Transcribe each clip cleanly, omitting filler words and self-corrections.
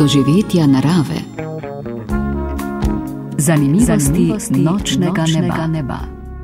doživetja narave. Zanimivosti nočnega neba.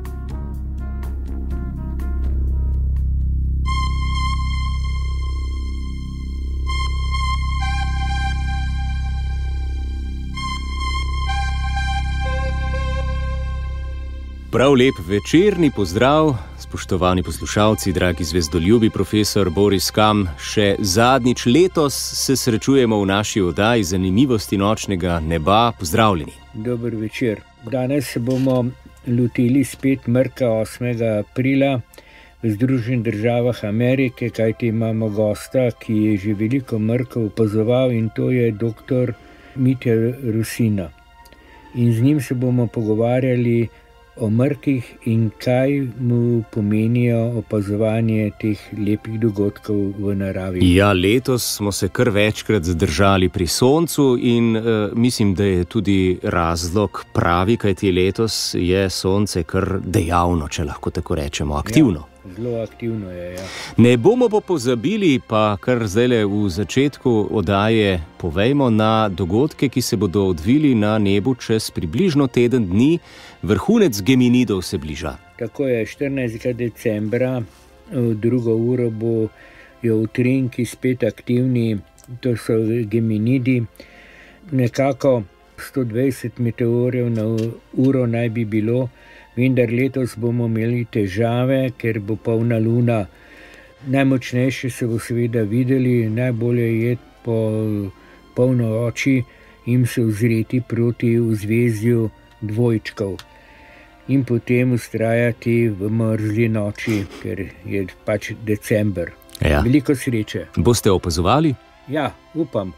Prav lep večerni pozdrav, spoštovani poslušalci, dragi zvezdoljubi, profesor Boris Kam. Še zadnjič letos se srečujemo v naši oddaji Zanimivosti nočnega neba. Pozdravljeni. Dober večer. Danes se bomo lotili spet mrka 8. aprila v Združenih državah Amerike, kajti imamo gosta, ki je že veliko mrkov opazoval, in to je dr. Mitja Rosina. In z njim se bomo pogovarjali o mrkih in kaj mu pomenijo opazovanje teh lepih dogodkov v naravi. Ja, letos smo se kar večkrat zadržali pri soncu in mislim, da je tudi razlog pravi, kajti letos je sonce kar dejavno, če lahko tako rečemo, aktivno. Ja, zelo aktivno je, ja. Ne bomo pa pozabili, pa kar zdajle v začetku oddaje povejmo, na dogodke, ki se bodo odvili na nebu čez približno teden dni. Vrhunec Geminidov se bliža. Tako je, 14. decembra, v 2. uro bojo utrinki spet aktivni, to so Geminidi. Nekako 120 meteorjev na uro naj bi bilo, vendar letos bomo imeli težave, ker bo polna luna. Najmočnejše se bo seveda videli, najbolje je po polnoči jim se ozreti proti vzvezju dvojčkov in potem vztrajati v mrzli noči, ker je pač december. Ja. Veliko sreče. Boste opazovali? Ja, upam.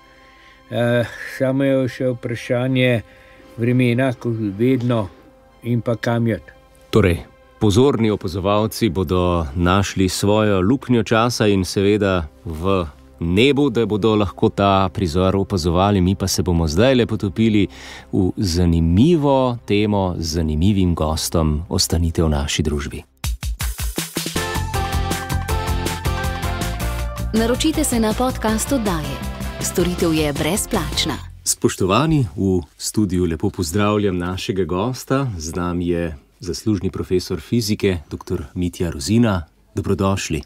Samo je še vprašanje vremena, ko vedno, in pa kamjat. Torej, pozorni opazovalci bodo našli svojo luknjo časa in seveda v nebu, da bodo lahko ta prizor opazovali. Mi pa se bomo zdajle potopili v zanimivo temo z zanimivim gostom. Ostanite v naši družbi. Naročite se na podcast oddaje. Storitev je brezplačna. Spoštovani, v studiu lepo pozdravljam našega gosta. Z nami je zaslužni profesor fizike, dr. Mitja Rosina. Dobrodošli.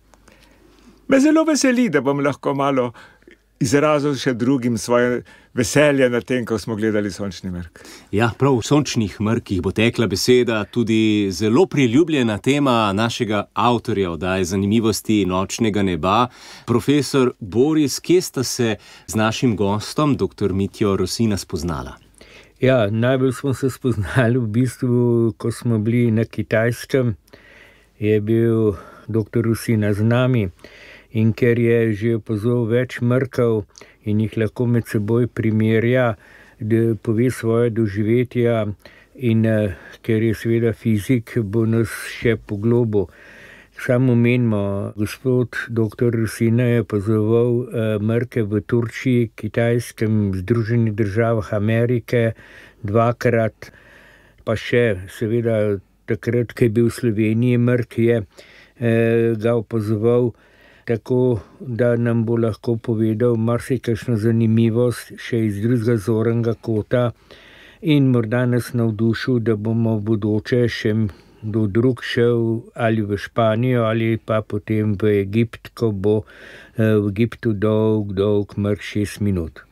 Me zelo veseli, da bom lahko malo izrazil še drugim svoje veselje na tem, ko smo gledali sončni mrk. Ja, prav v sončnih mrkih bo tekla beseda, tudi zelo priljubljena tema našega avtorja oddaje Zanimivosti nočnega neba. Profesor Boris, kje sta se z našim gostom, dr. Mitjo Rosina, spoznala? Ja, najbolj smo se spoznali v bistvu, ko smo bili na Kitajskem, je bil dr. Rosina z nami. In ker je že opazoval več mrkov in jih lahko med seboj primerja, da pove svoje doživetja, in ker je seveda fizik, bo nas še poglobil. Samo omenimo, gospod dr. Rosina je opazoval mrke v Turčiji, Kitajskem, Združenih državah Amerike, dvakrat, pa še seveda takrat, ko je bil v Sloveniji mrk, je ga opazoval. Tako da nam bo lahko povedal marsikakšno zanimivost še iz drugega zornega kota in morda nas navdušil, da bomo v bodoče še do drug šel ali v Španijo ali pa potem v Egipt, ko bo v Egiptu dolg mrk 6 minut.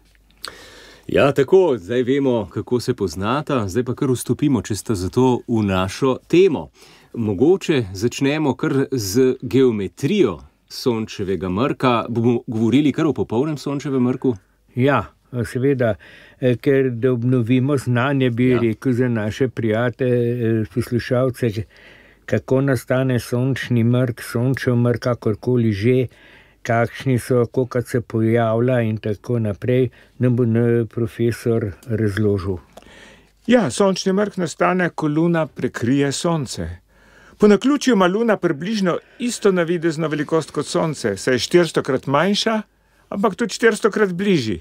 Ja, tako, zdaj vemo, kako se poznata, zdaj pa kar vstopimo, če sta zato v našo temo. Mogoče začnemo kar z geometrijo sončevega mrka. Bomo govorili kar o popolnem sončevem mrku? Ja, seveda, ker da obnovimo znanje, bi rekel za naše prijatelje, poslušalce, kako nastane sončni mrk, sončev mrk, kakorkoli že, kakšni so, koliko se pojavlja in tako naprej, nam bo profesor razložil. Ja, sončni mrk nastane, ko luna prekrije sonce. Po naključju ima luna približno isto navidezno velikost kot sonce, saj je 400-krat manjša, ampak tudi 400-krat bližji.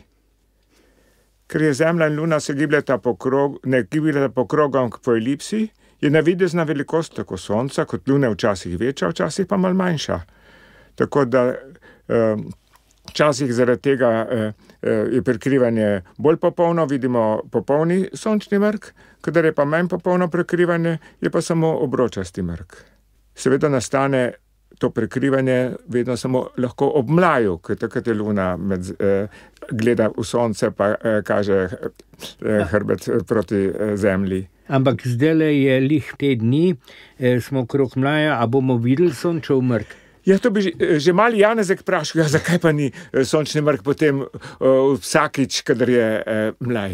Ker je Zemlja in luna se gibljata po krogu po elipsi, je navidezna velikost tako sonca kot lune včasih večja, včasih pa malo manjša. Tako da včasih zaradi tega je prekrivanje bolj popolno, vidimo popolni sončni mrk, kadar je pa manj popolno prekrivanje, je pa samo obročasti mrk. Seveda nastane to prekrivanje vedno samo lahko ob mlaju, ker takrat je luna gleda v sonce pa kaže hrbet proti zemlji. Ampak zdajle je lih te dni, smo okrog mlaja, a bomo videli sončev mrk? Ja, to bi že mali Janezek vprašal, zakaj pa ni sončni mrk potem vsakič, kadar je mlaj.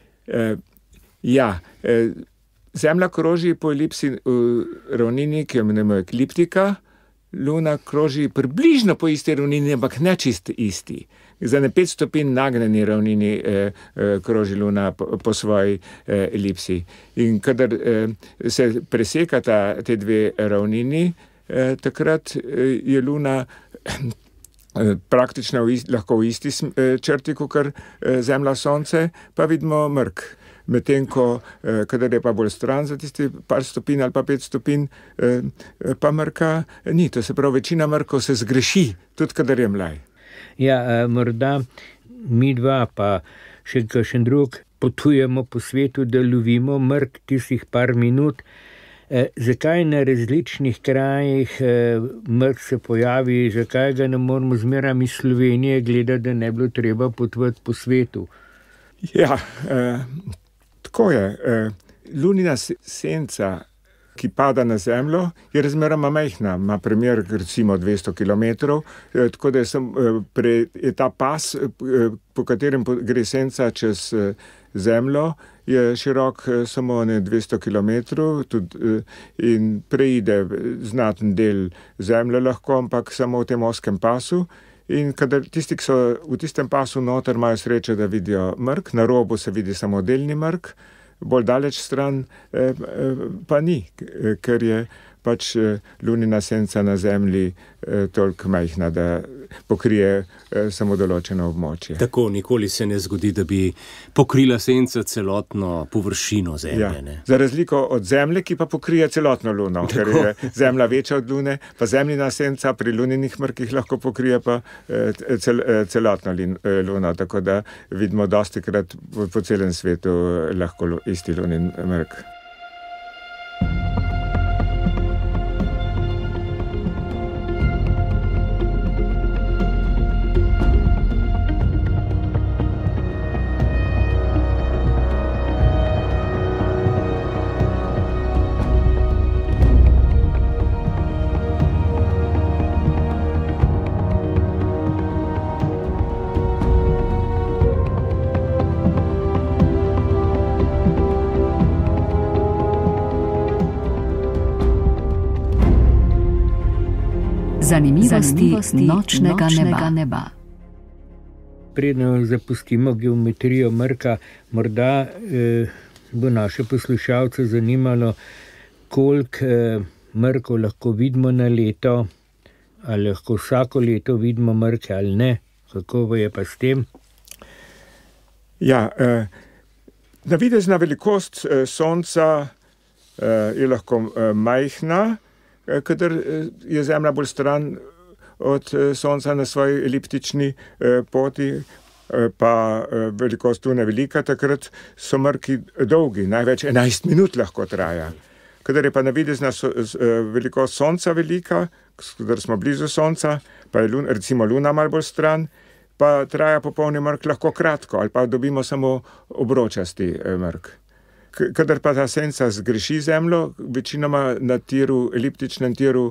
Zemlja kroži po elipsi v ravnini, ki jo imenujemo ekliptika, luna kroži približno po isti ravnini, ampak ne čist isti. Za 5 stopinj nagnjeni ravnini kroži luna po svoji elipsi. In kadar se presekata te dve ravnini, takrat je luna praktično lahko v isti črti, kakor Zemlja Sonce, pa vidimo mrk. Medtem ko, kadar je pa bolj stran za tisti par stopinj ali pa 5 stopinj, pa mrka ni. To se pravi, večina mrkov se zgreši, tudi kadar je mlaj. Ja, morda mi dva pa še kakšen drug potujemo po svetu, da lovimo mrk tistih par minut. Zakaj na različnih krajih mrk se pojavi, zakaj ga ne moramo zmeraj iz Slovenije gledati, da ne bi bilo treba potovati po svetu? Ja, tako je. Lunina senca, ki pada na Zemljo, je razmeroma majhna. Ima primer recimo 200 km, tako da je ta pas, po katerem gre senca čez Zemljo, je širok samo 200 km in preide znaten del Zemlje lahko, ampak samo v tem ozkem pasu. In kadar tisti, ki so v tistem pasu noter, imajo srečo, da vidijo mrk, na robu se vidi samo delni mrk, bolj daleč stran pa ni, ker je pač lunina senca na Zemlji toliko majhna, da pokrije samo določeno območje. Tako, nikoli se ne zgodi, da bi pokrila senca celotno površino Zemlje. Ne? Za razliko od Zemlje, ki pa pokrije celotno luno, ker je Zemlja večja od lune, pa zemljina senca pri luninih mrkih lahko pokrije pa celotno luno, tako da vidimo dostikrat po celem svetu lahko isti lunin mrk. Zanimivosti nočnega neba. Predno zapustimo geometrijo mrka, morda bo naše poslušalce zanimalo, koliko mrkov lahko vidimo na leto, ali lahko vsako leto vidimo mrke ali ne. Kako je pa s tem? Ja, navidezna velikost Sonca je lahko majhna, kadar je Zemlja bolj stran od Sonca na svoji eliptični poti, pa velikost Lune velika, takrat so mrki dolgi, največ 11 minut lahko traja. Kadar je pa navidezna velikost Sonca velika, kadar smo blizu Sonca, pa je recimo Luna malo bolj stran, pa traja popolni mrk lahko kratko, ali pa dobimo samo obročasti mrk. Kadar pa ta senca zgreši Zemljo, večinoma na tiru, eliptičnem tiru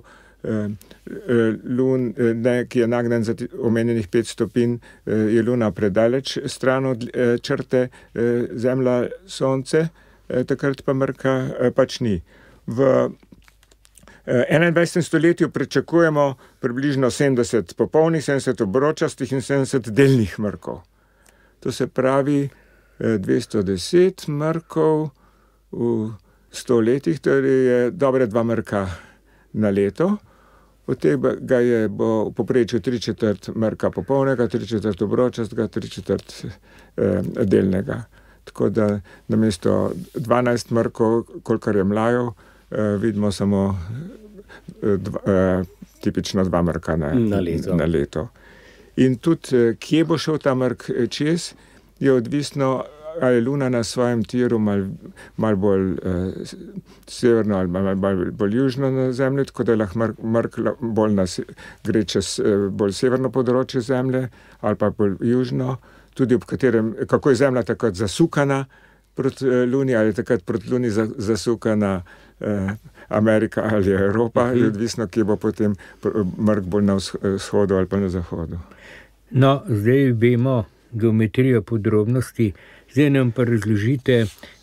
ki je nagnjen za omenjenih 5 stopinj, je Luna predaleč stran od črte Zemlja Sonce, takrat pa mrka pač ni. V 21. stoletju pričakujemo približno 70 popolnih, 70 obročastih in 70 delnih mrkov. To se pravi 210 mrkov v 100 letih, torej je dobre 2 mrka na leto. Od tega bo v povprečju 3/4 mrka popolnega, 3/4 obročastega, 3/4 delnega. Tako da namesto 12 mrkov, kolikor je mlajev, vidimo samo tipično 2 mrka na leto. In tudi, kje bo šel ta mrk čez, je odvisno, ali je Luna na svojem tiru malo bolj severno ali malo bolj južno na Zemlji, tako da lahko mrk bolj gre čez bolj severno področje Zemlje ali pa bolj južno, tudi ob katerem, kako je Zemlja takrat zasukana proti Luni, ali je takrat proti Luni zasukana Amerika ali Evropa, je odvisno, kje bo potem mrk bolj na vzhodu ali pa na zahodu. No, zdaj vemo geometrijo podrobnosti, zdaj nam pa razložite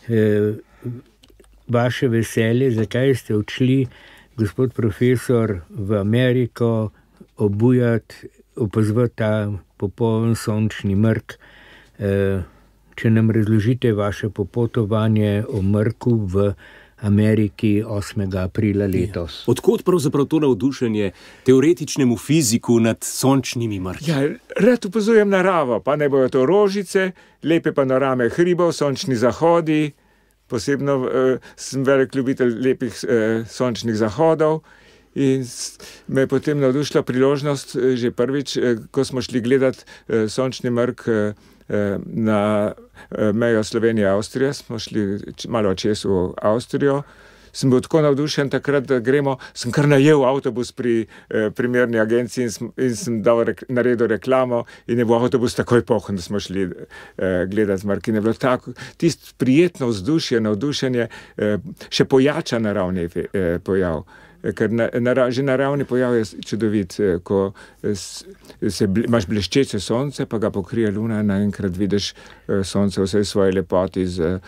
vaše veselje, zakaj ste odšli, gospod profesor, v Ameriko opazovati ta popoln sončni mrk. Če nam razložite vaše popotovanje o mrku v Ameriki 8. aprila letos. Odkot pravzaprav to navdušenje teoretičnemu fiziku nad sončnimi mrki? Ja, rad opazujem naravo, pa ne bojo to rožice, lepe panorame hribov, sončni zahodi, posebno sem velik ljubitelj lepih sončnih zahodov in me je potem navdušila priložnost že prvič, ko smo šli gledati sončni mrk na mejo Slovenije-Avstrije, smo šli malo čez v Avstrijo. Sem bil tako navdušen takrat, da gremo, sem kar najel avtobus pri primerni agenciji in sem naredil reklamo in je bil avtobus takoj poln, da smo šli gledati mrk. In je bilo tako, tisto prijetno vzdušje, navdušenje, še pojača naravni pojav. Ker že naravni pojav je čudovit, ko imaš bleščeče sonce, pa ga pokrije Luna in naenkrat vidiš sonce vse svoje lepoti z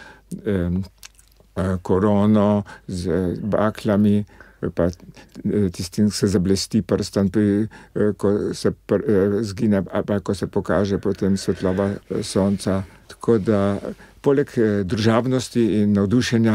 korono, z baklami, pa tistim se zablesti prstan, ko se zgine, pa ko se pokaže potem svetloba sonca. Tako da poleg družabnosti in navdušenja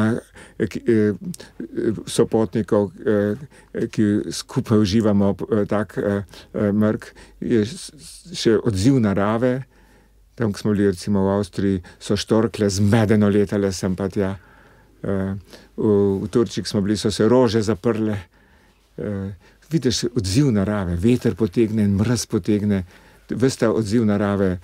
sopotnikov, ki skupaj uživamo tak mrk, je še odziv narave. Tam, ko smo bili recimo v Avstriji, so štorkle zmedeno letale sem pa tja. V Turčiji smo bili, so se rože zaprle. Vidiš odziv narave, veter potegne in mraz potegne. Ves ta odziv narave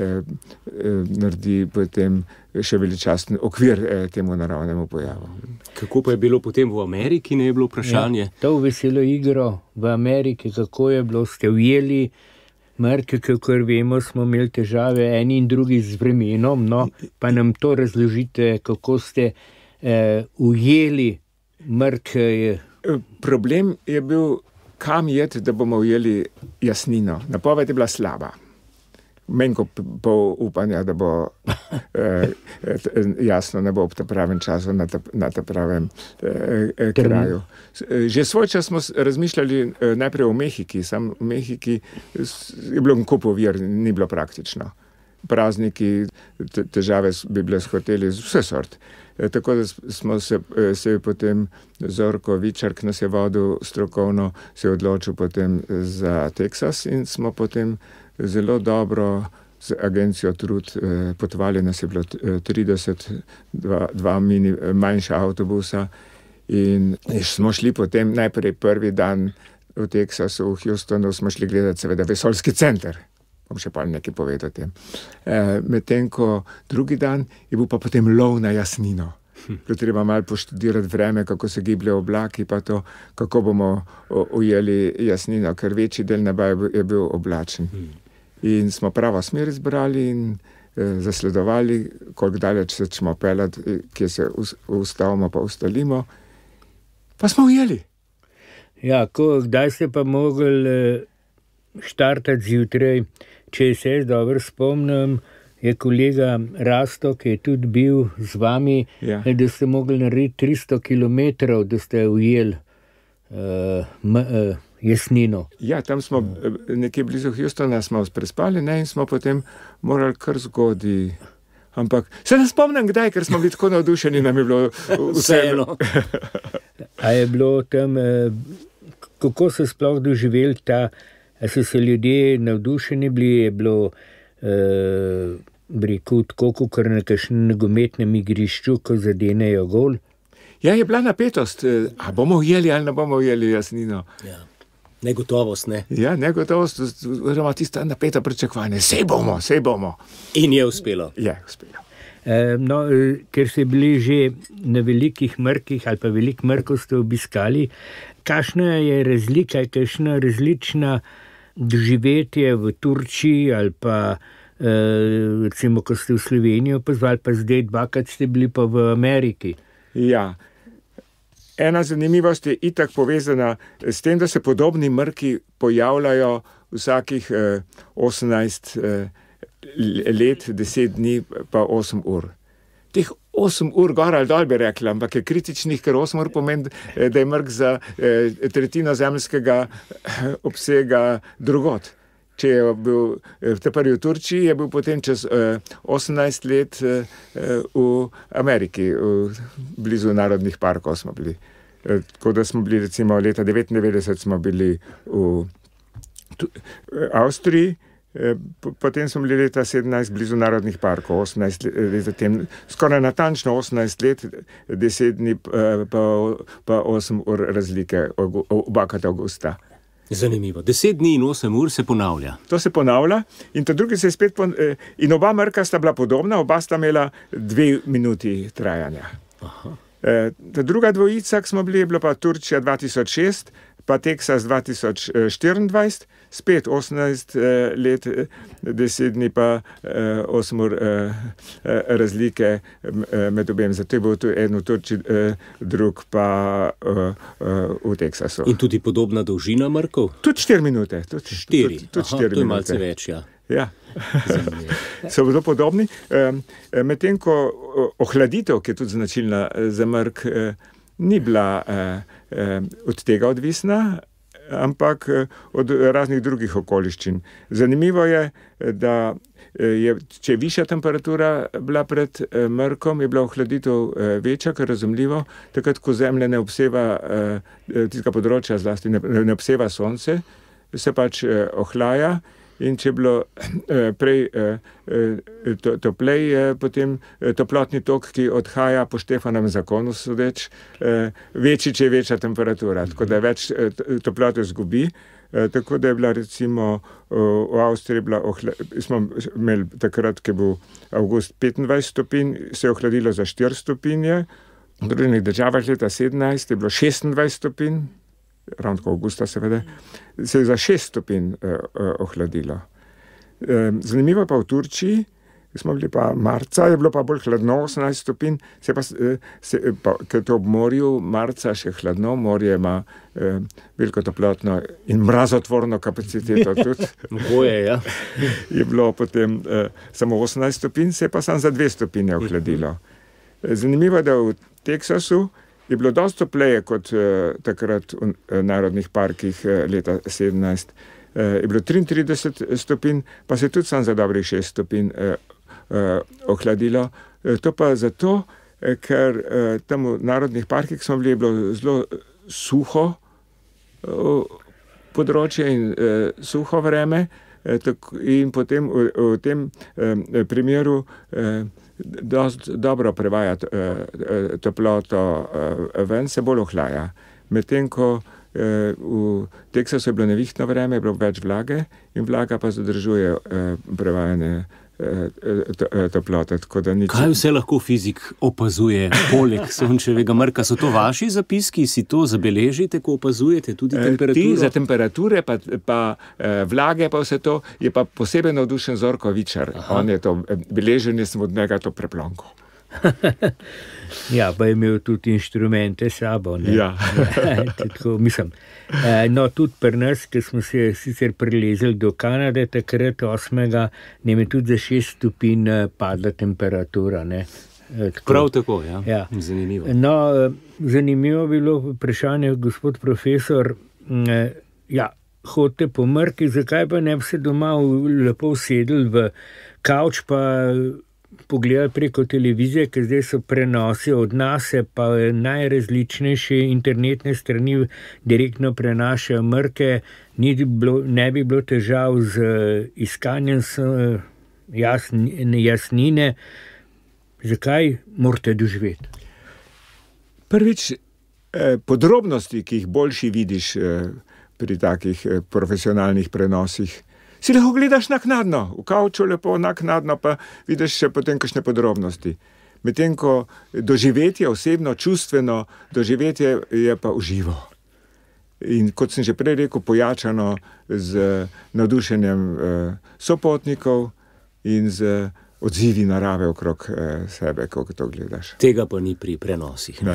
naredi potem še veličasten okvir temu naravnemu pojavu. Kako pa je bilo potem v Ameriki, ne je bilo vprašanje? Ja, to veselo igro v Ameriki, kako je bilo, ste ujeli mrke, kakor vemo, smo imeli težave eni in drugi z vremenom, no, pa nam to razložite, kako ste ujeli mrk. Problem je bil, kam jeti, da bomo ujeli jasnino. Napoved je bila slaba. Menko pol upanja, da bo jasno, ne bo ob ta pravem času na ta pravem kraju. Že svoj čas smo razmišljali najprej o Mehiki, sam v Mehiki je bilo kup ovir, ni bilo praktično. Prazniki, težave bi bile s hoteli, vse sort. Tako da smo se potem Zorko Vičark nas je vodil strokovno, se je odločil potem za Teksas in smo potem zelo dobro z agencijo Trud potovali, nas je bilo 30, dva manjša avtobusa in smo šli potem najprej prvi dan v Teksasu, v Houstonu, smo šli gledati seveda vesoljski center. Bom še pa nekaj povedal o tem. Medtem ko drugi dan je bil pa potem lov na jasnino. Bilo treba malo poštudirati vreme, kako se giblje oblaki, pa to, kako bomo ujeli jasnino, ker večji del neba je bil oblačen. In smo pravo smer izbrali in zasledovali, koliko daleč se ćemo peljati, kje se ustavimo pa ustalimo. Pa smo ujeli. Ja, kdaj ste pa mogli štartati zjutraj? Če se jaz dobro spomnim, je kolega Rasto, ki je tudi bil z vami, da ste mogli narediti 300 kilometrov, da ste ujeli jasnino. Ja, tam smo nekje blizu Houstona smo prespali, in smo potem morali kar zgodaj. Ampak se ne spomnim kdaj, ker smo bili tako navdušeni, nam je bilo vseeno. A je bilo tam, kako so sploh doživeli ta, a so se ljudje navdušeni bili, je bilo tako, kot na kakšnem nogometnem igrišču, ko zadenejo gol? Ja, je bila napetost, a bomo ujeli ali ne bomo ujeli jasnino. Ja. Negotovost, ne? Ja, negotovost, oziroma tista napeta pričakovanja. Sej bomo. In je uspelo. Je uspelo. Ker ste bili že na velikih mrkih ali pa velik mrkov ste obiskali, kakšna je razlika, kakšna različna doživetje v Turčiji ali pa recimo, ko ste v Slovenijo pozvali, pa zdaj dvakrat ste bili pa v Ameriki. Ja. Ena zanimivost je itak povezana s tem, da se podobni mrki pojavljajo vsakih 18 let, 10 dni, pa 8 ur. Teh 8 ur gor ali dol bi rekla, ampak je kritičnih, ker 8 ur pomeni, da je mrk za tretjino zemeljskega obsega drugot. Če je bil prvi v Turčiji, je bil potem čez 18 let v Ameriki, blizu narodnih parkov smo bili. Tako da smo bili recimo leta 1999 smo bili v Avstriji, potem smo bili leta 17 blizu narodnih parkov, 18 let zatem, skoraj natančno 18 let, 10 dni pa 8 ur razlike, obakrat avgusta. Zanimivo. 10 dni in 8 ur se ponavlja. To se ponavlja in ta drugi se je spet in oba mrka sta bila podobna, oba sta imela 2 minuti trajanja. Aha. Ta druga dvojica, ki smo bili, je bila pa Turčija 2006, pa Teksas 2024, spet 18 let, 10 dni pa 8 ur razlike med obem. Zato je bil tu en v Turčiji, drug pa v Teksasu. In tudi podobna dolžina mrkov? Tudi 4 minute. Tudi 4. Tudi 4 to je malce več, ja. Ja. So zelo podobni. Medtem ko ohladitev, ki je tudi značilna za mrk, ni bila od tega odvisna, ampak od raznih drugih okoliščin. Zanimivo je, da če je višja temperatura bila pred mrkom, je bila ohladitev večja, kar razumljivo, takrat, ko Zemlja ne obseva tistega področja, zlasti ne obseva sonce, se pač ohlaja. In če je bilo prej toplej, je potem toplotni tok, ki odhaja po Štefanovem zakonu sodeč, večji, če je večja temperatura, tako da več toplote zgubi. Tako da je bila recimo v Avstriji, smo imeli takrat, ko je bil avgust 25 stopinj, se je ohladilo za 4 stopinje, v drugih državah leta 17 je bilo 26 stopinj, ravno tako avgusta seveda, se je za 6 stopinj ohladilo. Zanimivo pa v Turčiji, smo bili pa marca, je bilo pa bolj hladno, 18 stopinj, ker to ob morju, marca še hladno, morje ima veliko toplotno in mrazotvorno kapaciteto tudi. Boje, ja. Je bilo potem samo 18 stopinj, se je pa samo za 2 stopinje ohladilo. Zanimivo je, da v Teksasu je bilo dosti topleje kot takrat v narodnih parkih leta 17. Je bilo 33 stopinj, pa se je tudi samo za dobrih 6 stopinj ohladilo. To pa zato, ker tam v narodnih parkih smo bili, je bilo zelo suho področje in suho vreme in potem v tem primeru dosti dobro prevaja toploto ven, se bolj ohlaja. Medtem ko v Teksasu je bilo nevihtno vreme, je bilo več vlage in vlaga pa zadržuje prevajanje toplote. Kaj vse lahko fizik opazuje poleg sončevega mrka? So to vaši zapiski? Si to zabeležite, ko opazujete tudi temperaturo? Za temperature pa vlage pa vse to je pa posebej navdušen Zorko Vičar. On je to beleženje, sem od njega to preplonko. Ja, pa je imel tudi inštrumente sabo. Ne? Ja. Tako, mislim. No, tudi pri nas, ki smo se sicer prilezli do Kanade, takrat 8. nam je tudi za 6 stopinj padla temperatura. Ne? Tako. Prav tako, ja. Ja. Zanimivo. No, zanimivo je bilo vprašanje, gospod profesor, ja, hodite po mrki, zakaj pa ne bi se doma lepo usedli v kavč, pa pogledali preko televizije, ker zdaj so prenosi od nas, pa najrazličnejše internetne strani direktno prenašajo mrke, ne bi bilo težav z iskanjem jasnine. Zakaj morate doživeti? Prvič, podrobnosti, ki jih boljši vidiš pri takih profesionalnih prenosih. Si lahko gledaš naknadno, v kavču lepo naknadno, pa vidiš še potem kakšne podrobnosti. Medtem ko doživetje, osebno, čustveno doživetje je pa uživo. In kot sem že prej rekel, pojačano z navdušenjem sopotnikov in z odzivi narave okrog sebe, ko to gledaš. Tega pa ni pri prenosih. Ne.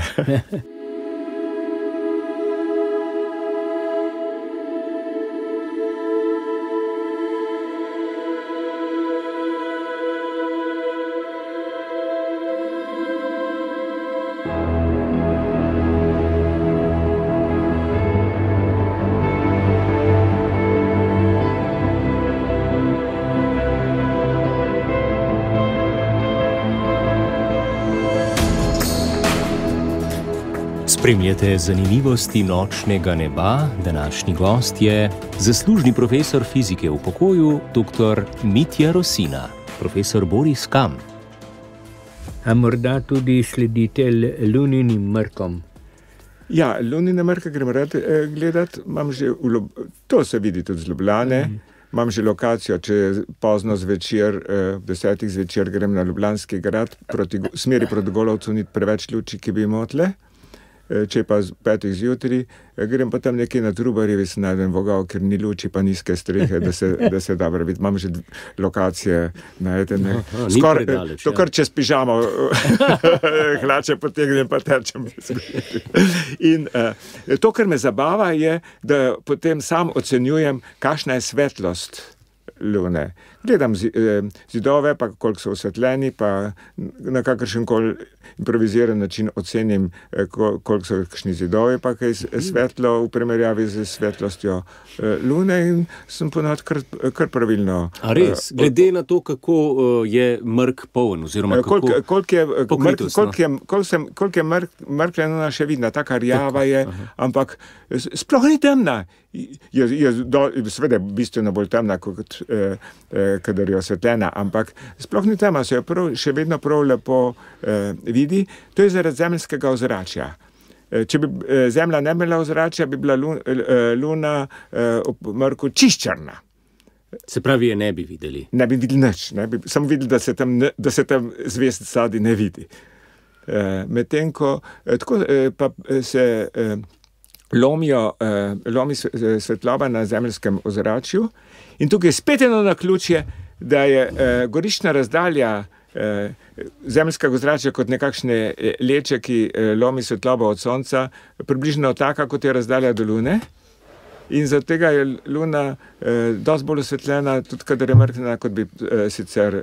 Spremljate zanimivosti nočnega neba. Današnji gost je zaslužni profesor fizike v pokoju, dr. Mitja Rosina, profesor Boris Kam. A morda tudi sledite luninim mrkom? Ja, lunine mrke grem rad gledat. To se vidi tudi z Ljubljane. Imam že lokacijo, če je pozno zvečer, 10 zvečer grem na Ljubljanski grad, smeri proti Golovcu, ni preveč luči, ki bi motile. Če pa 5 zjutraj, grem pa tam nekje na Trubarjevi, se najdem vogal, ker ni luči, pa nizke strehe, da se dobro vidi. Imam že lokacije najdene. To kar čez pižamo, hlače potegnem, pa tečem. In to, kar me zabava, je, da potem sam ocenjujem, kakšna je svetlost lune. Gledam zidove, pa koliko so osvetljeni, pa na kakršenkoli improviziran način ocenim, koliko so kakšni zidovi, pa kaj svetlo v primerjavi z svetlostjo lune, in sem ponad kar pravilno. A res? Glede na to, kako je mrk poln, oziroma koliko je mrkla luna še vidna, taka rjava je, ampak sploh ni temna. Je seveda bistveno bolj temna, kot kadar je osvetljena, ampak sploh ni temna, se jo še vedno prav lepo vidi. To je zaradi zemeljskega ozračja. Če bi Zemlja ne imela ozračja, bi bila luna ob mrku čiščrna. Se pravi, je ne bi videli? Ne bi videli nič, samo videli, da se tam zvezd sadi ne vidi. Medtem ko tako pa se lomi svetloba na zemeljskem ozračju, in tukaj spet eno naključje, da je goriščna razdalja zemeljskega ozračja kot nekakšne leče, ki lomi svetlobo od sonca, približno taka, kot je razdalja do lune. In zaradi tega je luna dosti bolj osvetljena, tudi kadar je mrknjena, kot bi sicer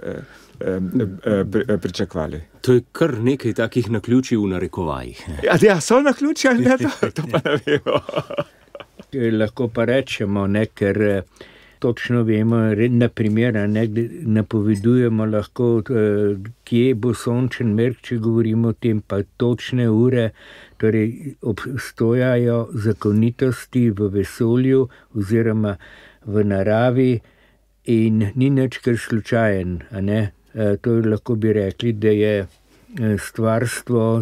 pričakovali. To je kar nekaj takih naključij v narekovajih. Ja, so naključja, ali ne? To pa ne vemo. Lahko pa rečemo, ker točno vemo, na primer, napovedujemo lahko, kje bo sončen mrk, če govorimo o tem, pa točne ure, torej obstojajo zakonitosti v vesolju oziroma v naravi in ni nič kar slučajen, a ne? To lahko bi rekli, da je stvarstvo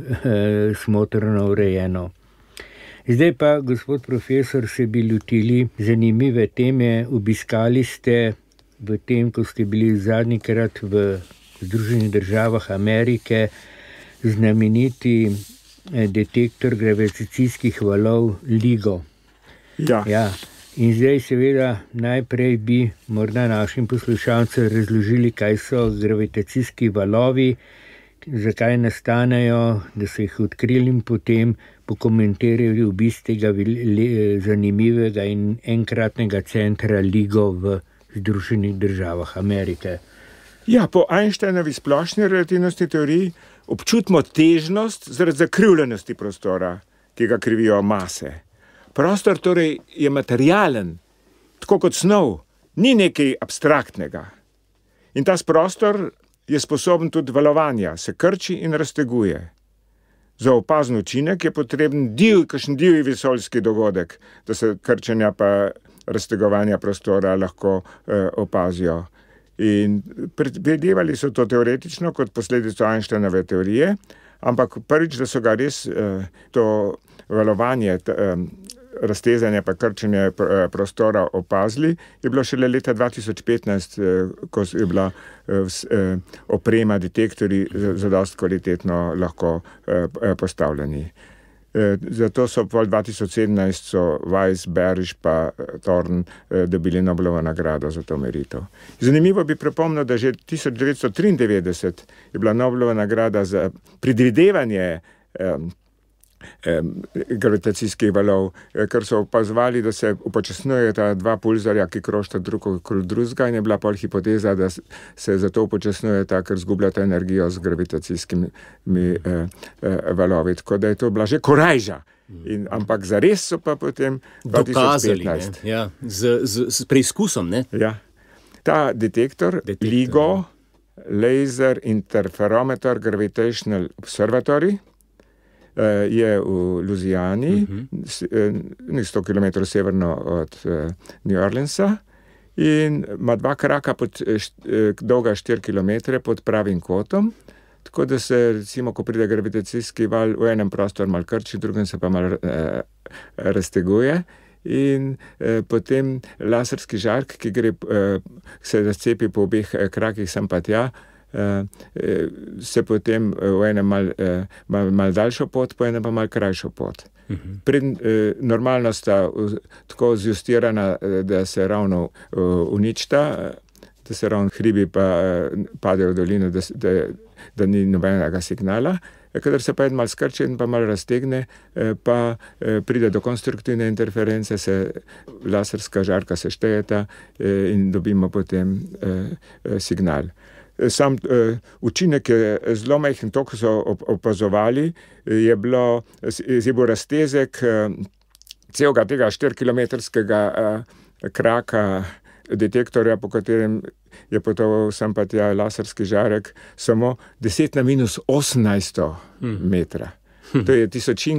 smotrno urejeno. Zdaj pa, gospod profesor, se bi lotili zanimive teme. Obiskali ste v tem, ko ste bili zadnjikrat v Združenih državah Amerike, znameniti detektor gravitacijskih valov LIGO. Ja. In zdaj seveda najprej bi morda našim poslušalcem razložili, kaj so gravitacijski valovi, zakaj nastanejo, da so jih odkrili, in potem pokomentirali obisk tega zanimivega in enkratnega centra LIGO v Združenih državah Amerike. Ja, po Einsteinovi splošni relativnostni teoriji občutimo težnost zaradi zakrivljenosti prostora, ki ga krivijo mase. Prostor torej je materialen, tako kot snov, ni nekaj abstraktnega. In ta prostor je sposoben tudi valovanja, se krči in razteguje. Za opazen učinek je potreben kakšen divji vesoljski dogodek, da se krčenja pa raztegovanja prostora lahko opazijo. In predvidevali so to teoretično kot posledico Einsteinove teorije, ampak prvič, da so ga res to valovanje raztezanje pa krčenje prostora opazili, je bilo šele leta 2015, ko je bila oprema, detektorji zadosti kvalitetno lahko postavljeni. Zato so pol 2017 so Weiss, Berish pa Thorne dobili Nobelovo nagrado za to meritev. Zanimivo bi pripomnil, da že 1993 je bila Nobelova nagrada za predvidevanje gravitacijskih valov, ker so opazovali, da se upočasnjuje ta dva pulzarja, ki krožita drug okrog drugega, in je bila pol hipoteza, da se zato upočasnjuje ta, ker zgubljata energijo z gravitacijskimi valovi. Tako da je to bila že korajža. Ampak zares so pa potem 2015. Dokazali, ja, z preizkusom, ne? Ja. Ta detektor LIGO, Laser Interferometer Gravitational Observatory, je v Louisiani, 100 km severno od New Orleansa, in ima dva kraka dolga 4 km pod pravim kotom, tako da se, recimo, ko pride gravitacijski val, v enem prostor malo krči, v drugem se pa malo razteguje, in potem laserski žark, ki gre, se razcepi po obeh krakih sem pa tja, se potem v enem mal daljšo pot, po enem pa mal krajšo pot. Normalno sta tako zjustirana, da se ravno uničita, da se ravno hribi pa padejo v dolino, da ni nobenega signala. Kadar se pa en mal skrči in pa mal raztegne, pa pride do konstruktivne interference, se laserska žarka seštejeta in dobimo potem signal. Sam učinek je zelo majhen, to, ko so opazovali, je bil raztezek celega tega 4-kilometrskega kraka detektorja, po katerem je potoval sem pa tja laserski žarek, samo 10 na minus 18 metra. To je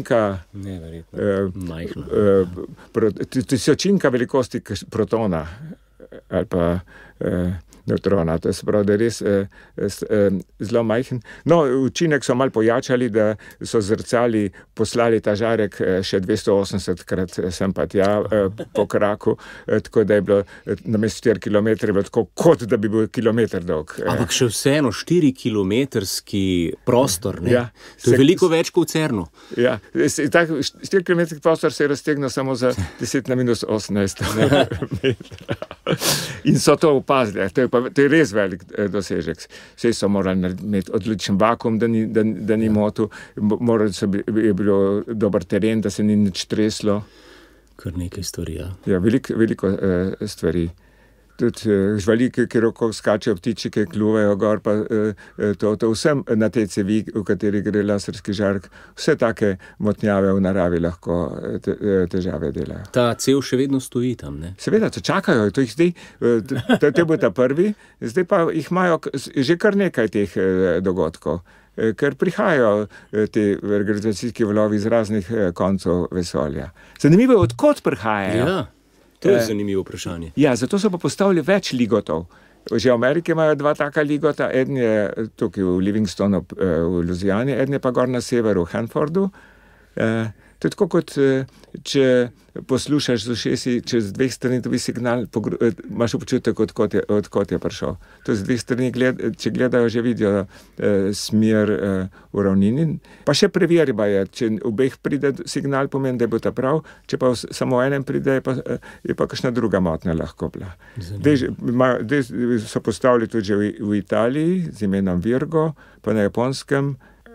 tisočinka velikosti protona ali pa nevtrona. To je prav, da je res zelo majhen. No, učinek so malo pojačali, da so zrcali poslali ta žarek še 280 krat sem pa tja po kraku, tako da je bilo namesto 4 km bilo tako, kot da bi bil kilometer dolg. Ampak še vseeno 4-kilometrski prostor, ne? Ja, to je veliko več kot v CERN-u. Ja, 4-kilometrski prostor se je raztegnil samo za 10 na minus 18 metra. In so to opazili. To je res velik dosežek. Vse so morali imeti odličen vakuum, da ni motil. Je bilo dober teren, da se ni nič treslo. Kar nekaj stvari, ja. Ja, veliko stvari. Tudi živali, ki roko skačejo, ptiči, ki kljuvajo gor, pa to vsem na tej cevi, v kateri gre laserski žark, vse take motnjave v naravi lahko težave delajo. Ta cev še vedno stoji tam, ne? Seveda, to čakajo, to jih zdaj, to bo ta prvi, zdaj pa jih imajo že kar nekaj teh dogodkov, ker prihajajo te gravitacijski valovi iz raznih koncev vesolja. Zanimivo je, odkot prihajajo. Ja. To je zanimivo vprašanje. Ja, zato so pa postavili več ligotov. Že v Ameriki imajo dva taka ligota, eden je tukaj v Livingstonu v Louisiani, eden je pa gor na severu v Hanfordu. To je tako, kot če poslušaš z ušesi, čez dveh strani dobi signal, imaš občutek, odkot je prišel. To z dveh strani, če gledajo, že vidijo smer v ravnini. Pa še preverba je, če obeh pride signal, pomeni, da je bo ta prav, če pa samo enem pride, je pa kakšna druga motnja lahko bila. Zdaj so postavili tudi v Italiji z imenom Virgo, pa na Japonskem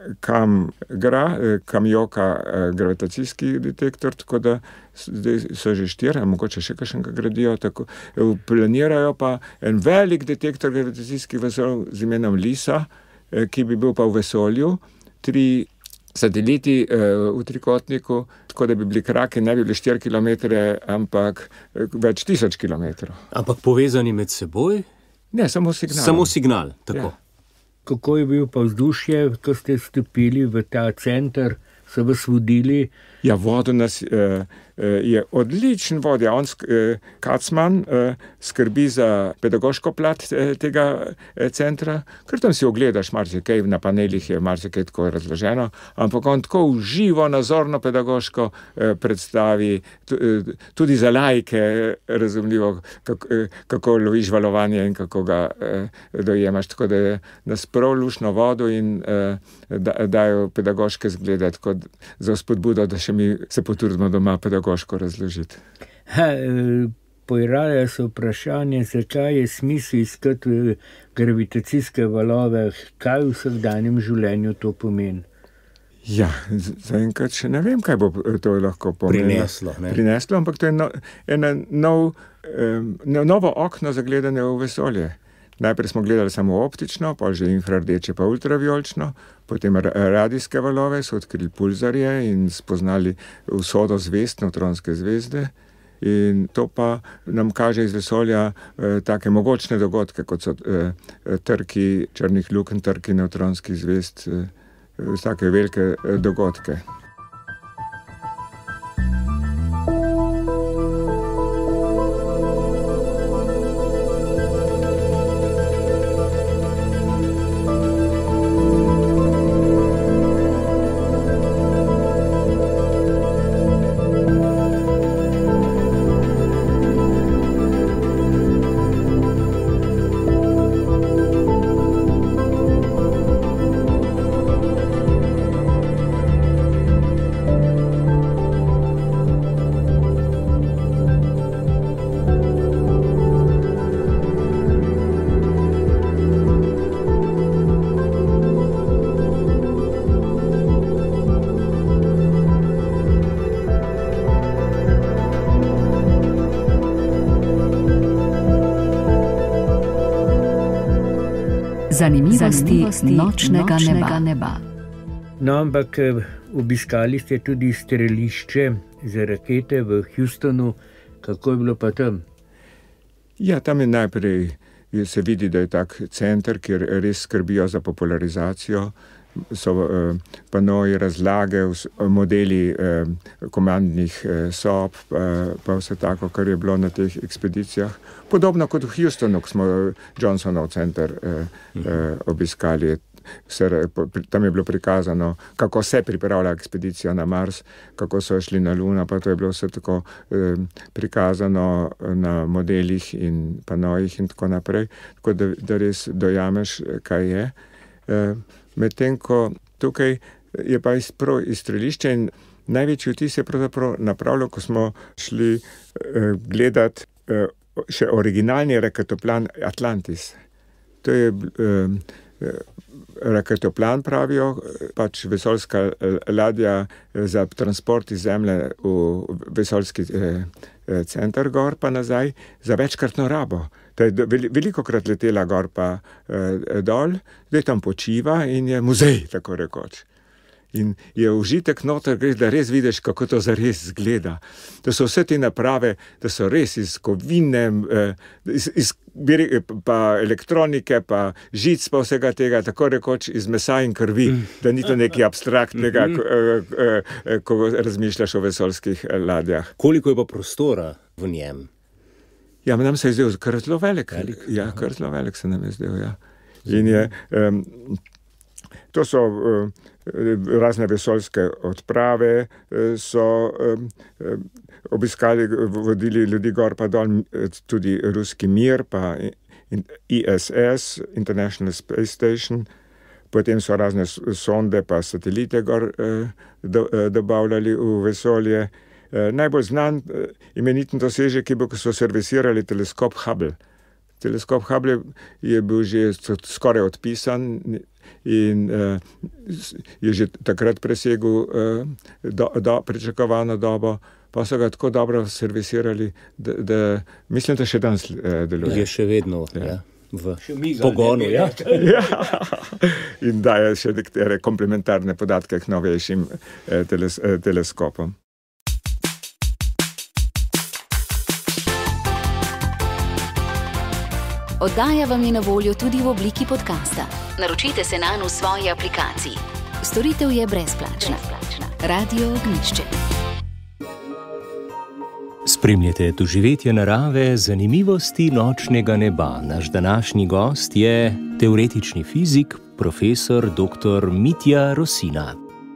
Kamioka gravitacijski detektor, tako da zdaj so že 4, mogoče še kakšnega gradijo, tako planirajo pa en velik detektor gravitacijskih vesolj z imenom LISA, ki bi bil pa v vesolju, 3 sateliti v trikotniku, tako da bi bili kraki, ne bi bili 4 km, ampak več 1000 km. Ampak povezani med seboj? Ne, samo signal. Samo signal, tako. Ja. Kako je bil pa vzdušje, ko ste stopili v ta center, so vas vodili? Ja, vodil nas je odličen vodja. On, Kacman, skrbi za pedagoško plat tega centra, ker tam si ogledaš marsikaj, na panelih je marsikaj tako razloženo, ampak on tako uživo, nazorno pedagoško predstavi, tudi za laike razumljivo, kako loviš valovanje in kako ga dojemaš, tako da je nas prav lušno vodo in dajo pedagoške zglede, tako za spodbudo, da še mi se potrudimo doma pedagoško razložiti. Pojavlja se vprašanje, zakaj je smisel iskati gravitacijske valove, kaj v vsakdanjem življenju to pomeni? Ja, zaenkrat še ne vem, kaj bo to lahko prineslo. Prineslo, ampak to je novo okno za gledanje v vesolje. Najprej smo gledali samo optično, pa že infrardeče pa ultravijolično, potem radijske valove, so odkrili pulzarje in spoznali usodo zvezd, nevtronske zvezde. In to pa nam kaže iz vesolja take mogočne dogodke, kot so trki črnih lukenj, trki nevtronskih zvezd, take velike dogodke. Zanimivosti nočnega neba. No, ampak obiskali ste tudi strelišče za rakete v Houstonu. Kako je bilo pa tam? Ja, tam je najprej se vidi, da je tak center, kjer res skrbijo za popularizacijo. So panoji, razlage, modeli komandnih sob, pa vse tako, kar je bilo na teh ekspedicijah. Podobno kot v Houstonu, ko smo Johnsonov center obiskali. Tam je bilo prikazano, kako se pripravlja ekspedicija na Mars, kako so šli na Luno, pa to je bilo vse tako prikazano na modelih in panojih in tako naprej, tako da res dojameš, kaj je. Medtem ko tukaj je pa iz strelišča in največji vtis je pravzaprav napravljal, ko smo šli gledati še originalni raketoplan Atlantis. To je raketoplan, pravijo, pač vesoljska ladja za transport iz Zemlje v vesoljski center gor pa nazaj za večkratno rabo. Da je velikokrat letela gor pa dol, zdaj tam počiva in je muzej, tako rekoč. In je užitek noter, da res vidiš, kako to zares zgleda. Da so vse te naprave, da so res iz kovine, pa elektronike, pa žic, pa vsega tega, tako rekoč iz mesa in krvi, da ni to nekaj abstraktnega, ko razmišljaš o vesoljskih ladjah. Koliko je pa prostora v njem? Ja, nam se je zdel kar zelo velik. Ja, kar zelo velik se nam je zdel, ja. In je, to so razne vesoljske odprave, so obiskali, vodili ljudi gor pa dol, tudi ruski Mir, pa ISS, International Space Station, potem so razne sonde pa satelite gor dobavljali v vesolje. Najbolj znan imeniten dosežek je bil, ko so servisirali teleskop Hubble. Teleskop Hubble je bil že skoraj odpisan in je že takrat presegel pričakovano dobo, pa so ga tako dobro servisirali, da mislim, da še danes deluje. Je še vedno v pogonu. Ja. In daje še nekatere komplementarne podatke k novejšim teleskopom. Oddaja vam je na voljo tudi v obliki podcasta. Naročite se nanj v svoji aplikaciji. Storitev je brezplačna. Radio Ognjišče. Spremljate doživetje narave, zanimivosti nočnega neba. Naš današnji gost je teoretični fizik, profesor dr. Mitja Rosina.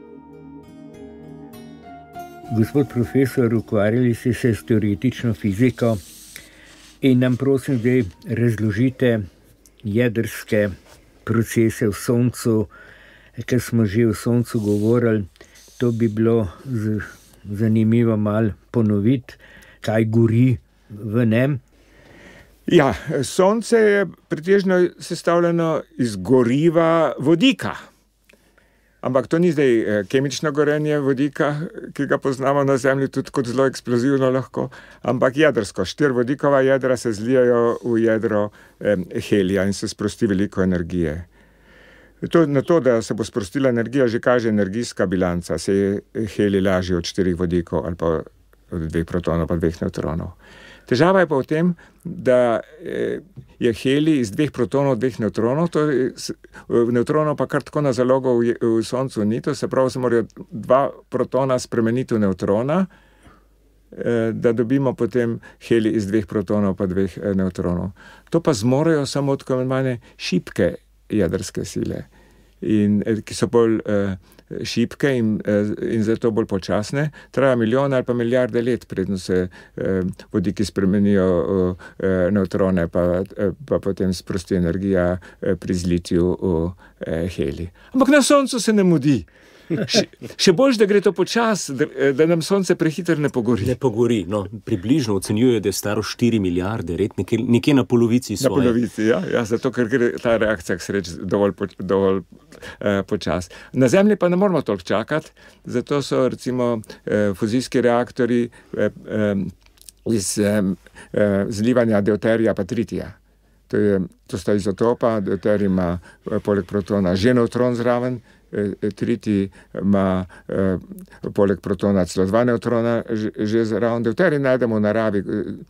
Gospod profesor, ukvarjali ste se s teoretično fiziko in nam prosim zdaj razložite jedrske procese v Soncu, ker smo že o Soncu govorili, to bi bilo zanimivo malo ponoviti, kaj gori v njem. Ja, Sonce je pretežno sestavljeno iz goriva vodika. Ampak to ni zdaj kemično gorenje vodika, ki ga poznamo na Zemlji tudi kot zelo eksplozivno lahko, ampak jedrsko. 4 vodikova jedra se zlijajo v jedro helija in se sprosti veliko energije. Na to, da se bo sprostila energija, že kaže energijska bilanca. Se je helij lažji od 4 vodikov ali pa od 2 protonov pa 2 nevtronov. Težava je pa v tem, da je helij iz 2 protonov, 2 nevtronov, nevtronov pa kar tako na zalogo v Soncu ni, to se pravi, se morajo 2 protona spremeniti v nevtrona, da dobimo potem helij iz 2 protonov pa 2 nevtronov. To pa zmorejo samo tako imenovane šibke jedrske sile, ki so bolj šibke in zato bolj počasne. Traja milijone ali pa milijarde let, predno se vodiki spremenijo v nevtrone, pa potem sprosti energija pri zlitju v helij. Ampak na Soncu se ne mudi. Še boljš, da gre to počas, da nam Sonce prehitro ne pogori. Ne pogori, no, približno ocenjujejo, da je staro 4 milijarde, nekje na polovici svoje. Na polovici, ja, zato ker gre ta reakcija k sreči dovolj počas. Na Zemlji pa ne moramo toliko čakati, zato so recimo fuzijski reaktori iz zlivanja deuterija pa tritija. To sta izotopa, deuterij ima poleg protona že nevtron zraven, tritij ima poleg protona celo 2 nevtrona že zraven. Deuterij najdemo v naravi,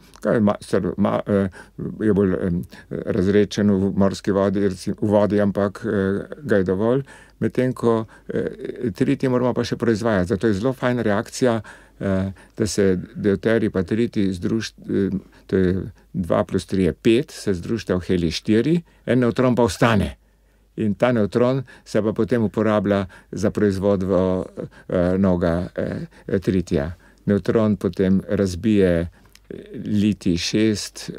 je bolj razredčen v morski vodi, v vodi, ampak ga je dovolj. Medtem ko tritij moramo pa še proizvajati. Zato je zelo fajn reakcija, da se deuterij pa tritij to je 2 plus 3 je 5, se združita v helij 4, en nevtron pa ostane. In ta nevtron se pa potem uporablja za proizvodvo novega tritija. Nevtron potem razbije litij 6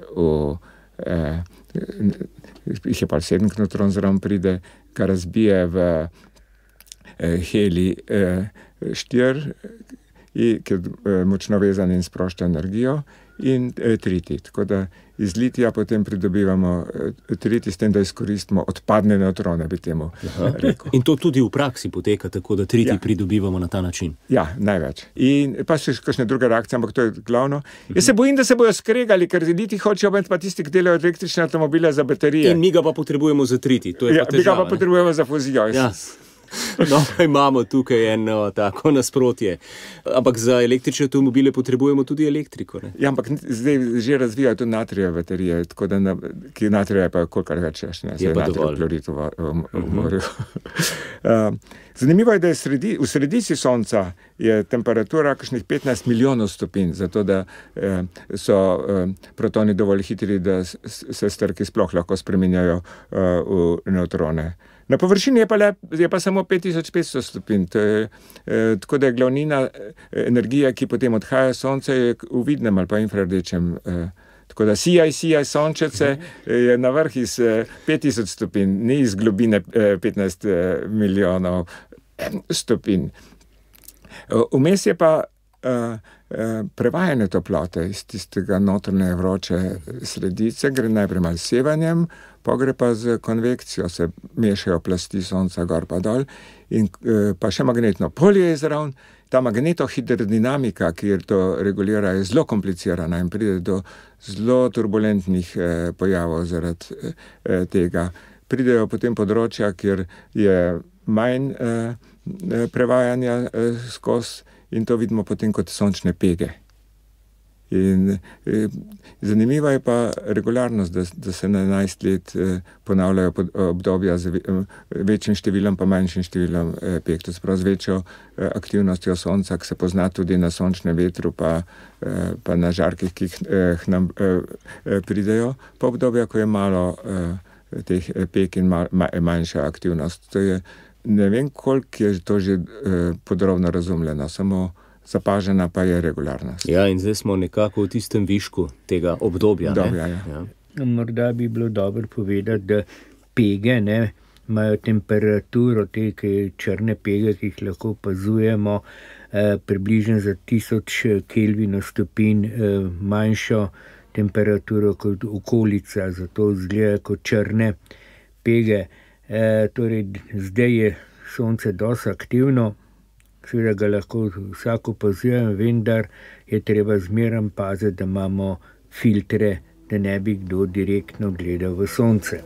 jih je pa 7 nevtron zraven pride, kar razbije v helij 4, ki je močno vezan in sprošča energijo, in tritij. Tako da iz litija potem pridobivamo tritij, s tem, da izkoristimo odpadne nevtrone, bi temu rekel. In to tudi v praksi poteka tako, da tritij pridobivamo na ta način? Ja, največ. In pa še kakšne druge reakcije, ampak to je glavno. Jaz se bojim, da se bojo skregali, ker litij hočejo imeti pa tisti, ki delajo električne avtomobile za baterije. In mi ga pa potrebujemo za tritij, to je pa težava. Mi ga pa potrebujemo za fuzijo. Ja. No, pa imamo tukaj eno tako nasprotje. Ampak za električne avtomobile potrebujemo tudi elektriko, ne? Ja, ampak zdaj že razvijajo tudi natrijeve baterije, tako da ki natrija je pa kolikor več, ne? Je pa dovolj. Klorid v morju. Zanimivo je, da je v sredici Sonca je temperatura kakšnih 15 milijonov stopinj, zato da so protoni dovolj hitri, da se strki sploh lahko spreminjajo v nevtrone. Na površini je pa samo 5500 stopinj, tako da je glavnina energije, ki potem odhaja Sonce, je v vidnem ali pa infrardečem. Tako da sijaj sončece je na vrh iz 5000 stopinj, ni iz globine 15 milijonov stopinj. Vmes je pa prevajanje toplote iz tistega notranje vroče sredice, gre najprej malo s sevanjem, pa gre pa z konvekcijo, se mešajo plasti Sonca gor pa dol, in pa še magnetno polje je zraven. Ta magnetohidrodinamika, ki to regulira, je zelo komplicirana in pride do zelo turbulentnih pojavov zaradi tega. Pridejo potem področja, kjer je manj prevajanja skozi, in to vidimo potem kot sončne pege. In zanimiva je pa regularnost, da se na 11 let ponavljajo obdobja z večjim številom pa manjšim številom peg. To se pravi z večjo aktivnostjo sonca, ki se pozna tudi na sončnem vetru pa na žarkih, ki k nam pridejo, pa obdobja, ko je malo teh peg in manjša aktivnost. To je, ne vem, koliko je to že podrobno razumljeno, samo zapažena pa je regularnost. Ja, in zdaj smo nekako v tistem višku tega obdobja. Ja. Morda bi bilo dobro povedati, da pege imajo temperaturo, te črne pege, ki jih lahko opazujemo, približno za 1000 kelvinov stopinj manjšo temperaturo kot okolica, zato izgleda kot črne pege. Torej, zdaj je sonce dosti aktivno, seveda ga lahko vsak opazuje, vendar je treba zmeraj paziti, da imamo filtre, da ne bi kdo direktno gledal v sonce.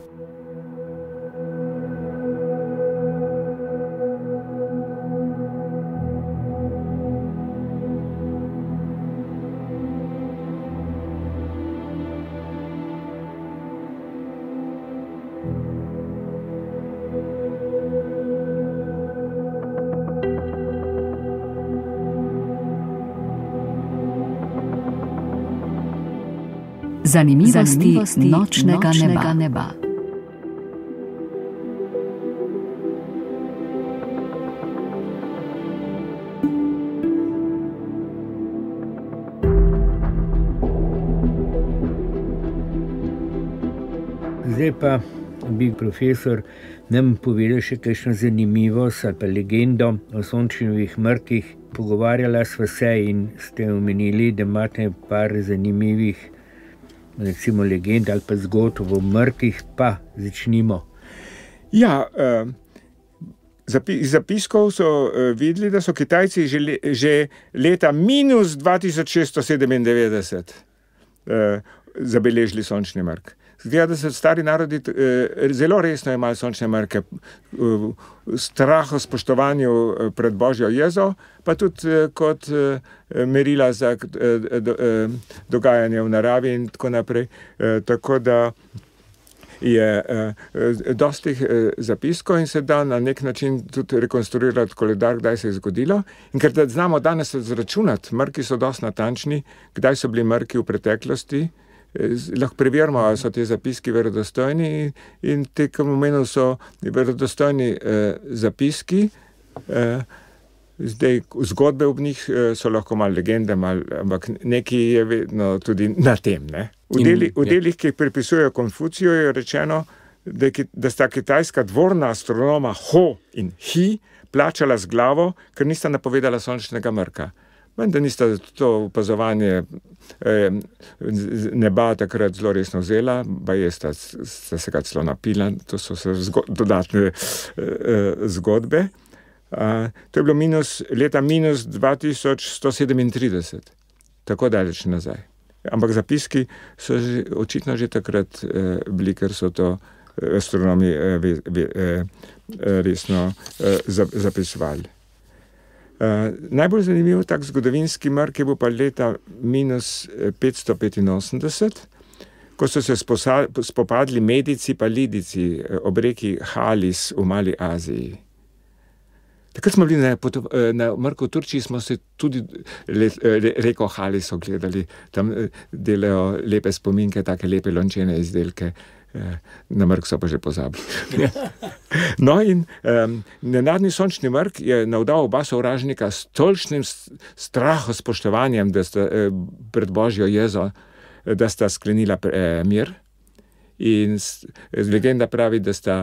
Zanimivosti nočnega neba. Zdaj pa bi profesor nam povedal še kakšno zanimivost ali pa legendo o sončevih mrkih. Pogovarjala sva se in ste omenili, da imate par zanimivih recimo legend ali pa zgodb o mrkih, pa začnimo. Ja, iz zapiskov so videli, da so Kitajci že leta minus 2697 zabeležili sončni mrk. Zgleda, da so stari narodi zelo resno imeli sončne mrke, strah o spoštovanju pred Božjo jezo, pa tudi kot merila za dogajanje v naravi in tako naprej. Tako da je dosti zapiskov in se da na nek način tudi rekonstruirati koledar, kdaj se je zgodilo. In ker da znamo danes izračunati, mrki so dosti natančni, kdaj so bili mrki v preteklosti, lahko preverimo, ali so te zapiski verodostojni in tekom omenil so verodostojni zapiski. Zdaj, zgodbe ob njih so lahko malo legende, ampak nekaj je vedno tudi na tem. Ne? V delih, ki jih pripisujejo Konfuciju, je rečeno, da sta kitajska dvorna astronoma Ho in Hi plačala z glavo, ker nista napovedala sončnega mrka. Vendar nista to opazovanje neba takrat zelo resno vzela, baje sta se ga celo napila, to so dodatne zgodbe. To je bilo leta minus 2137, tako daleč nazaj. Ampak zapiski so očitno že takrat bili, ker so to astronomi resno zapisovali. Najbolj zanimiv tak zgodovinski mrk je bil pa leta minus 585, ko so se spopadli Medici pa Lidici ob reki Halis v Mali Aziji. Takrat smo bili na mrku v Turčiji, smo se tudi reko Halis ogledali, tam delajo lepe spominke, take lepe lončene izdelke. Na mrk so pa že pozabili. No in nenadni sončni mrk je navdal oba sovražnika s tolikšnim strahospoštovanjem, da sta pred Božjo jezo, da sta sklenila mir. In legenda pravi, da sta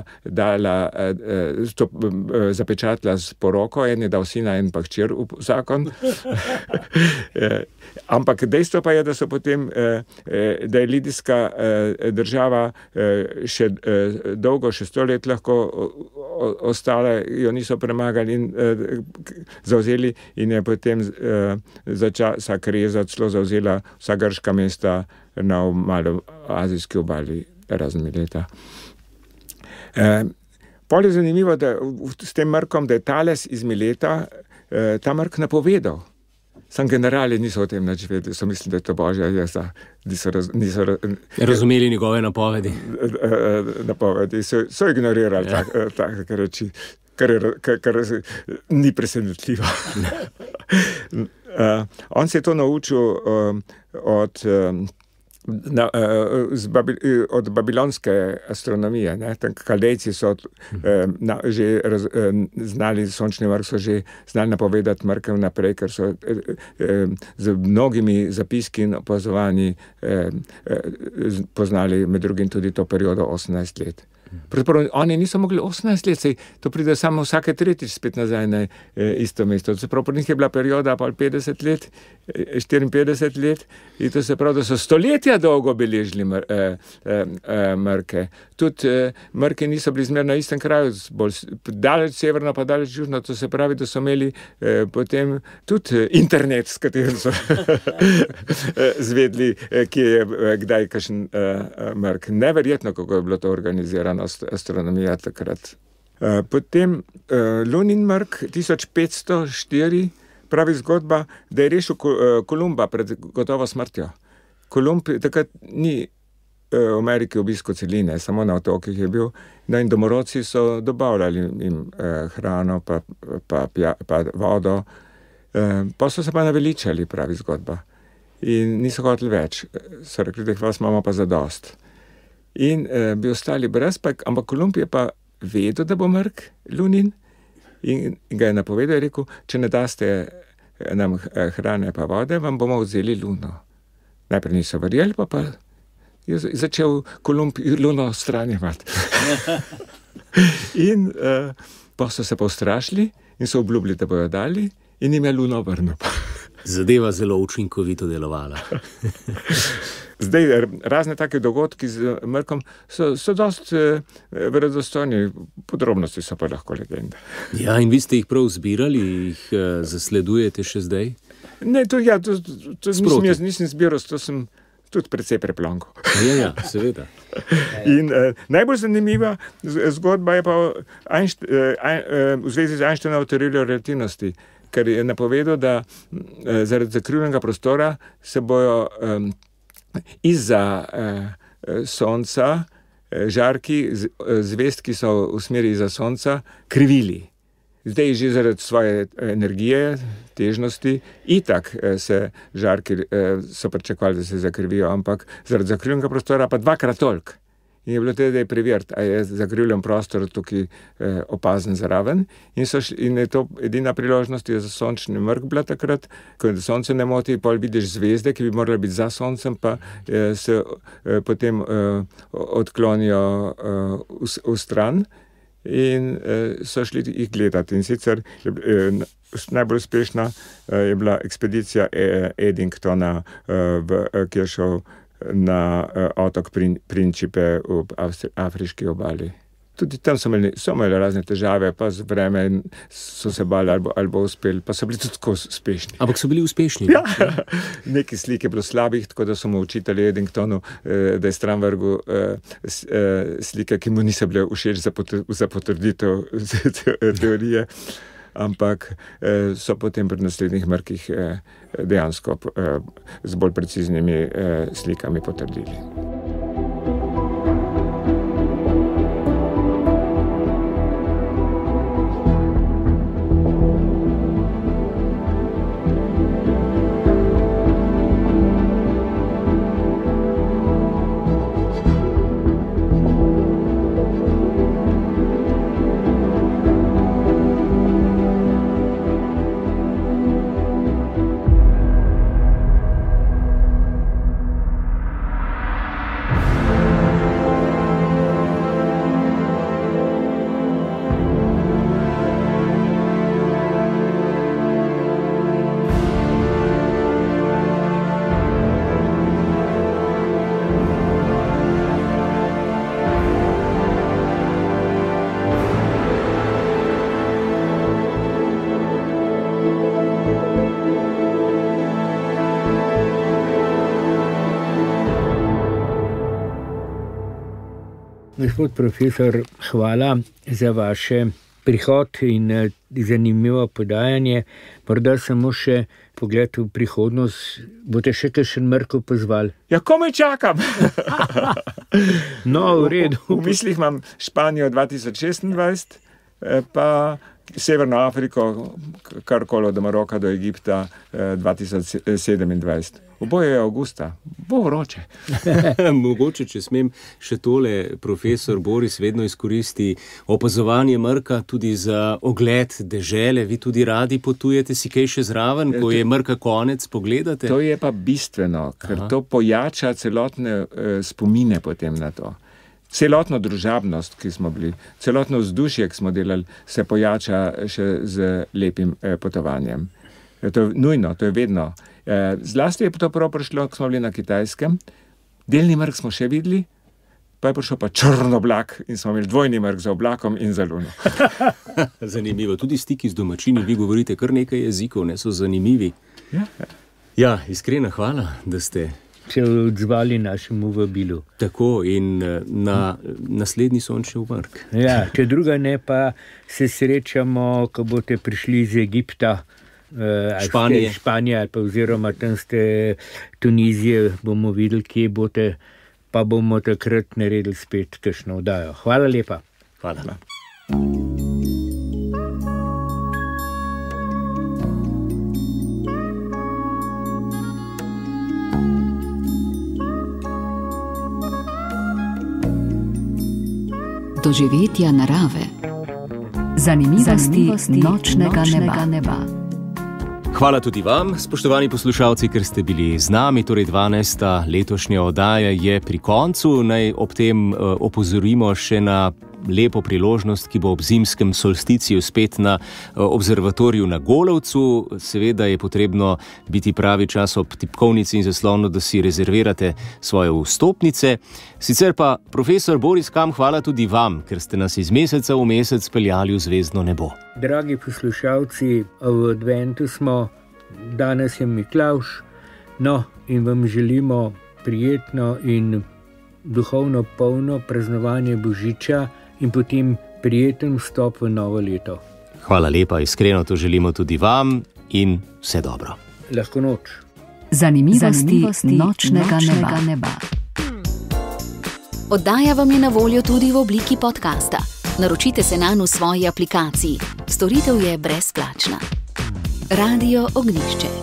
zapečatila s poroko, en je dal sina, en pa hčer v zakon. Ampak dejstvo pa je, da so potem, da je lidijska država še dolgo, še 100 let lahko ostala, jo niso premagali in zavzeli in je potem za časa kriza celo zavzela vsa grška mesta na malo azijski obali. Razni leta. Pol je zanimivo, da s tem mrkom, da je Tales iz Mileta ta mrk napovedal. Sam generali niso o tem nič vedeli, so mislili, da je to božja jezda. Niso razumeli njegove napovedi. So ignorirali take reči, kar ni presenetljivo. On se je to naučil od babilonske astronomije. Ne? Kaldejci so že znali sončni mrk, so že znali napovedati mrkev naprej, ker so z mnogimi zapiski in opazovanji poznali med drugim tudi to periodo 18 let. Pravzaprav oni niso mogli 18 let, sej to pride samo vsake tretjič spet nazaj na isto mesto. Se pravi, pri njih je bila perioda 50 let, 54 let in to se pravi, da so stoletja dolgo beležili mrke. Tudi mrke niso bili zmer na istem kraju, bolj daleč severno pa daleč južno, to se pravi, da so imeli potem tudi internet, s katerim so zvedli, kje je kdaj kakšen mrk. Neverjetno, kako je bilo to organizirano. Astronomija takrat. Potem lunin mrk 1504 pravi zgodba, da je rešil Kolumba pred gotovo smrtjo. Kolumb takrat ni v Ameriki obiskal celine, samo na otokih je bil, no in domorodci so dobavljali jim hrano pa vodo, pa so se pa naveličali, pravi zgodba. In niso hoteli več, so rekli, da vas imamo pa zadost. In bi ostali brez, ampak Kolumb je pa vedel, da bo mrk lunin in ga je napovedal, je rekel, če ne daste nam hrane pa vode, vam bomo vzeli luno. Najprej niso verjeli, pa je začel Kolumb luno stranjevati. In pa so se pa ustrašili in so obljubili, da bojo dali in jim je luno vrnil. Zadeva zelo učinkovito delovala. Zdaj, razne take dogodki z mrkom so dost verodostojni, podrobnosti so pa lahko legende. Ja, in vi ste jih prav zbirali, jih zasledujete še zdaj? Ne, to nisem zbiral, to sem tudi precej preplonkal. Ja, seveda. In najbolj zanimiva zgodba je pa v zvezi z Einsteinovo teorijo relativnosti, ker je napovedal, da zaradi zakrivljenega prostora se bojo izza sonca žarki zvezd, ki so v smeri izza sonca, krivili. Zdaj že zaradi svoje energije, težnosti, itak se žarki so pričakovali, da se zakrivijo, ampak zaradi zakrivljenega prostora pa dvakrat toliko. In je bilo teda, da je preveriti, a je zakrivljen prostor tukaj opazen zraven. In je to edina priložnost za sončni mrk bila takrat, ko sonce ne moti, pol vidiš zvezde, ki bi morali biti za soncem, pa se potem odklonijo v stran in so šli jih gledati. In sicer najbolj uspešna je bila ekspedicija Eddingtona, ki je šel na otok Principe v afriški obali. Tudi tam so imeli razne težave, pa z vremen so se bali ali bo uspeli, pa so bili tudi tako uspešni. Ampak so bili uspešni? Ja, nekaj slik je bilo slabih, tako da so mu učitelji Eddingtonu, da je stran vrgel slike, ki mu niso bile všeč za potrditev teorije. Ampak so potem pri naslednjih mrkih dejansko z bolj preciznimi slikami potrdili. Gospod profesor, hvala za vaše prihod in zanimivo podajanje. Morda samo še pogled v prihodnost. Boste še kakšen Mrk opazovali? Ja, komaj čakam. No, v redu. V mislih imam Španijo 2026, pa Severno Afriko, karkoli od Maroka do Egipta 2027. Oboje je avgusta, bo vroče. Mogoče, če smem še tole, profesor Boris vedno izkoristi opazovanje Mrka tudi za ogled dežele. Vi tudi radi potujete, si kaj še zraven, ko je Mrka konec, pogledate? To je pa bistveno, ker to pojača celotne spomine potem na to. Celotno družabnost, ki smo bili, celotno vzdušje, ki smo delali, se pojača še z lepim potovanjem. To je nujno, to je vedno. Zlasti je to prav prišlo, ko smo bili na Kitajskem. Delni Mrk smo še videli, pa je prišel pa črn oblak in smo imeli dvojni Mrk za oblakom in za luno. Zanimivo. Tudi stiki z domačini, vi govorite kar nekaj jezikov, ne, so zanimivi. Ja, iskrena hvala, da ste se odzvali našemu vabilu. Tako, in na naslednji Sončev Mrk. Ja, če druga ne, pa se srečamo, ko boste prišli iz Egipta, Španije, ali pa oziroma tam ste Tunizije, bomo videli, kje boste, pa bomo takrat naredili spet kakšno oddajo. Hvala lepa. Hvala. Doživetja narave. Zanimivosti nočnega neba. Hvala tudi vam, spoštovani poslušalci, ker ste bili z nami. Torej 12. letošnja oddaja je pri koncu. Naj ob tem opozorimo še na lepo priložnost, ki bo ob zimskem solsticiju spet na observatoriju na Golovcu. Seveda je potrebno biti pravi čas ob tipkovnici in zaslonu, da si rezervirate svoje vstopnice. Sicer pa, profesor Boris Kam, hvala tudi vam, ker ste nas iz meseca v mesec peljali v zvezdno nebo. Dragi poslušalci, v adventu smo, danes je Miklavž, no in vam želimo prijetno in duhovno polno praznovanje Božiča in potem prijeten vstop v novo leto. Hvala lepa, iskreno to želimo tudi vam in vse dobro. Lahko noč. Zanimivosti nočnega neba. Oddaja vam je na voljo tudi v obliki podcasta. Naročite se nanj v svoji aplikaciji. Storitev je brezplačna. Radio Ognjišče.